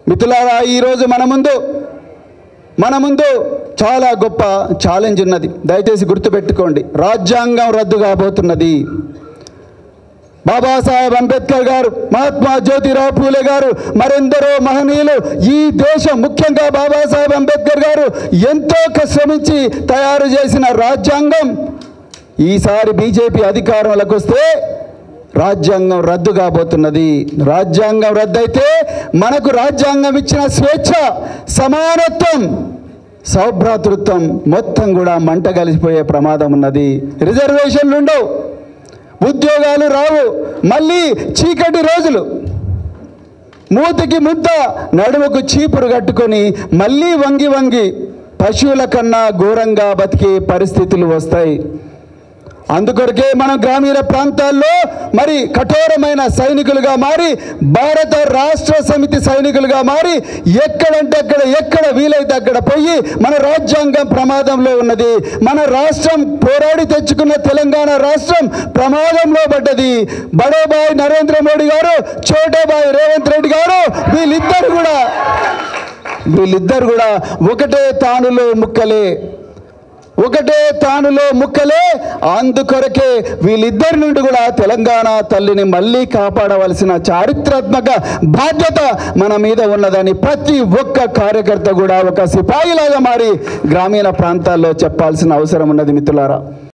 మిత్రులారా, ఈరోజు మన ముందు చాలా గొప్ప ఛాలెంజ్ ఉన్నది. దయచేసి గుర్తుపెట్టుకోండి, రాజ్యాంగం రద్దు కాబోతున్నది. బాబాసాహెబ్ అంబేద్కర్ గారు, మహాత్మా జ్యోతిరావు పూలే గారు, మరెందరో మహనీయులు ఈ దేశం, ముఖ్యంగా బాబాసాహెబ్ అంబేద్కర్ గారు ఎంతో శ్రమించి తయారు చేసిన రాజ్యాంగం ఈసారి బీజేపీ అధికారంలోకి వస్తే రాజ్యాంగం రద్దు కాబోతున్నది. రాజ్యాంగం రద్దయితే మనకు రాజ్యాంగం ఇచ్చిన స్వేచ్ఛ, సమానత్వం, సౌభ్రాతృత్వం మొత్తం కూడా మంట కలిసిపోయే ప్రమాదం ఉన్నది. రిజర్వేషన్లు ఉండవు, ఉద్యోగాలు రావు, మళ్ళీ చీకటి రోజులు, మూతికి ముద్ద నడుముకు చీపురు కట్టుకొని మళ్ళీ వంగి పశువుల కన్నా ఘోరంగా బతికే పరిస్థితులు వస్తాయి. అందుకొరకే మనం గ్రామీణ ప్రాంతాల్లో మరి కఠోరమైన సైనికులుగా మారి, భారత రాష్ట్ర సమితి సైనికులుగా మారి, ఎక్కడంటే ఎక్కడ వీలైతే అక్కడ పోయి మన రాజ్యాంగం ప్రమాదంలో ఉన్నది. మన రాష్ట్రం పోరాడి తెచ్చుకున్న తెలంగాణ రాష్ట్రం ప్రమాదంలో పడ్డది. బడోబాయ్ నరేంద్ర మోడీ గారు, చోటోబాయ్ రేవంత్ రెడ్డి గారు వీళ్ళిద్దరు కూడా ఒకటే తానులో ముక్కలే. అందుకొరకే వీళ్ళిద్దరి నుండి కూడా తెలంగాణ తల్లిని మళ్ళీ కాపాడవలసిన చారిత్రాత్మక బాధ్యత మన మీద ఉన్నదని ప్రతి ఒక్క కార్యకర్త కూడా ఒక సిపాయిలాగా మారి గ్రామీణ ప్రాంతాల్లో చెప్పాల్సిన అవసరం ఉన్నది. మిత్రులారా,